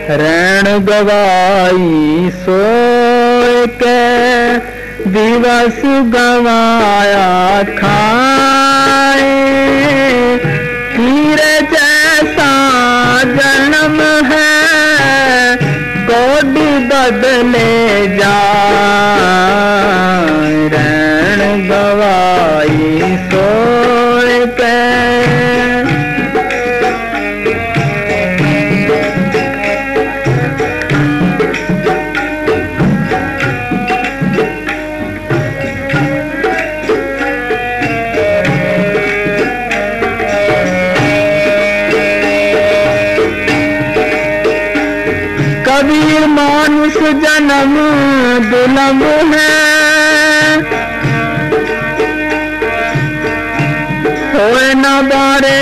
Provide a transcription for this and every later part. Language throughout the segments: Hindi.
रैन गवाई सोए के दिवस गवाया खाए। हीरे जैसा जन्म है कोटि बदले जाए। रैन गवाई सोए के कबीर मानुष जन्म दुर्लभ है, होए न बारे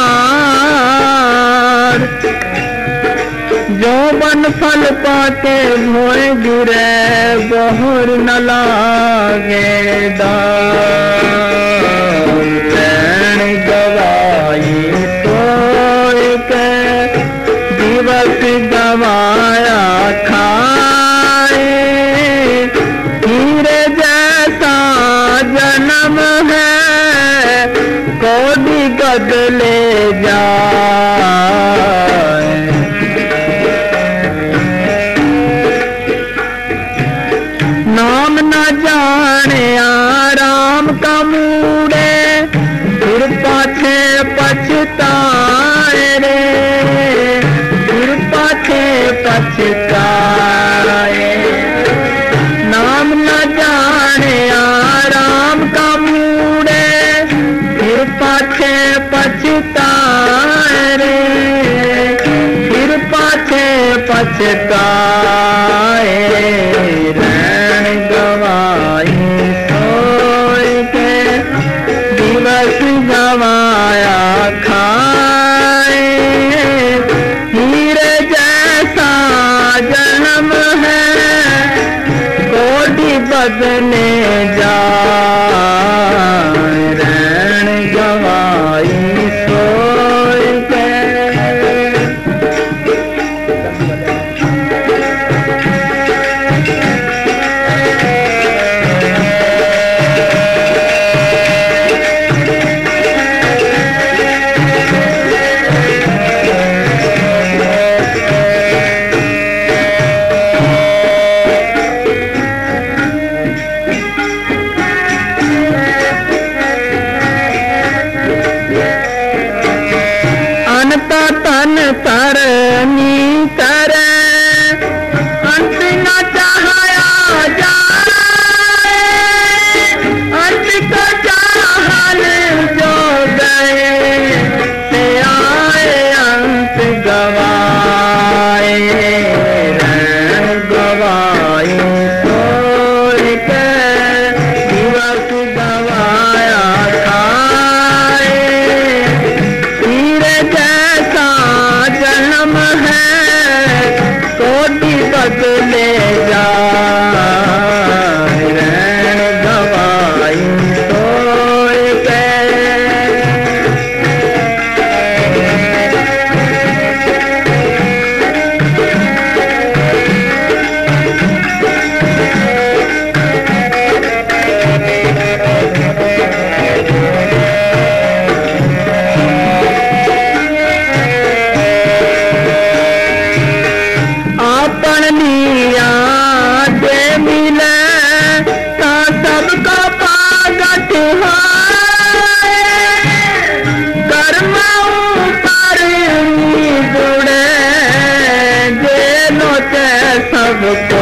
बार। जो बन फल पाके भोए गिरे बहुर न लागे दार। रैन गवाई सोए के दिवस गवाया खाए। हीरे जैसा जन्म है कोटि बदले जाए। नाम न जाने आराम का मूड़े फिर पाछे पछताए रे। फिर पाछे पछताए। नाम न जाने आराम का मूड़े फिर पाछे पछताए रे। फिर पाछे पछताए। रैन गवाई सोए के दिवस गवाया खाए। हीरे जैसा जन्म है कोटि बदले जाए। रैन गवाई सोए के तन तरनी करे अंत न चाहया जाए। अंत को चाहल जो गए से आए अंत गवाए। रैन गवाई सोए के दिवस गवाया खाए। हीरे जैसा जन्म है कोटि बदले जाए। रैन गवाई सोए के आपन लिया दे मिले ता सबको पागत है। कर्म ऊपर जुड़े जेलो ते सबको।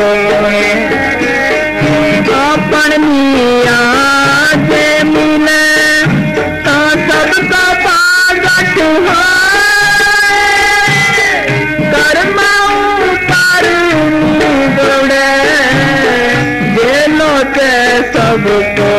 आपन लिया दे मिले ता सबको पागत है। कर्म जुड़े जेलो के सबको।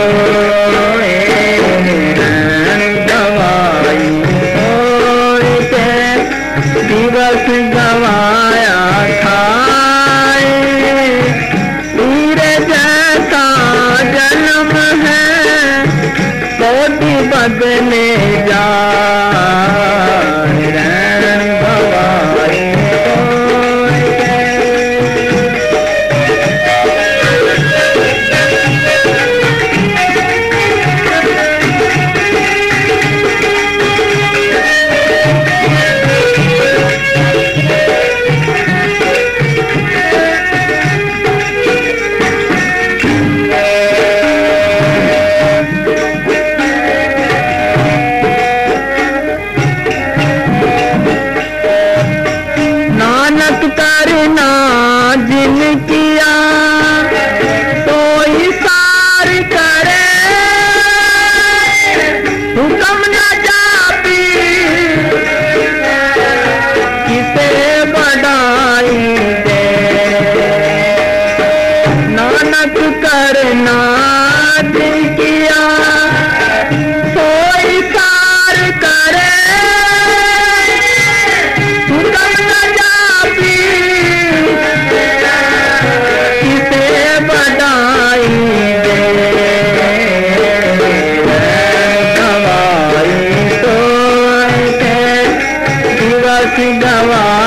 रैन गवाई सोए के दिवस गवाया खाए। हीरे जैसा जन्म है कोटि बदले जाए। रैन गवाई दिवस गवाया